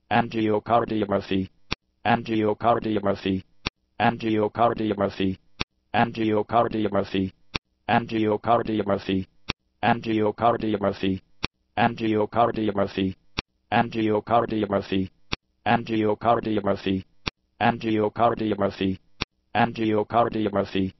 angiocardiography, angiocardiography, angiocardiography, angiocardiography, angiocardiography, angiocardiography, angiocardiography, angiocardiography, angiocardiography, angiocardiography, angiocardiography,